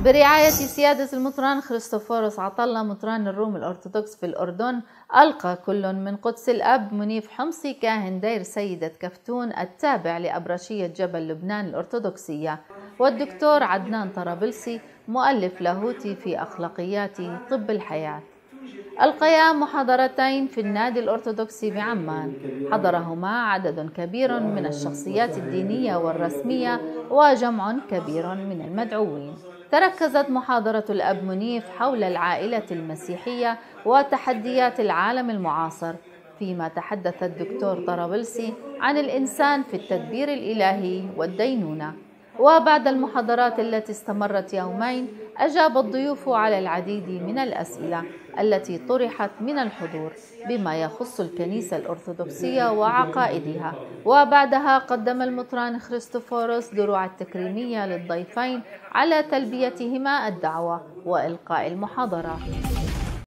برعاية سيادة المطران خريستوفوروس عطلة مطران الروم الأرثوذكس في الأردن، ألقى كل من قدس الأب منيف حمصي كاهن دير سيدة كفتون التابع لأبرشية جبل لبنان الأرثوذكسية، والدكتور عدنان طرابلسي مؤلف لاهوتي في أخلاقيات طب الحياة، ألقيا محاضرتين في النادي الأرثوذكسي بعمان، حضرهما عدد كبير من الشخصيات الدينية والرسمية وجمع كبير من المدعوين. تركزت محاضرة الأب منيف حول العائلة المسيحية وتحديات العالم المعاصر، فيما تحدث الدكتور طرابلسي عن الإنسان في التدبير الإلهي والدينونة. وبعد المحاضرات التي استمرت يومين، أجاب الضيوف على العديد من الأسئلة التي طرحت من الحضور بما يخص الكنيسة الأرثوذكسية وعقائدها. وبعدها قدم المطران خريستوفوروس دروع التكريمية للضيفين على تلبيتهما الدعوة وإلقاء المحاضرات.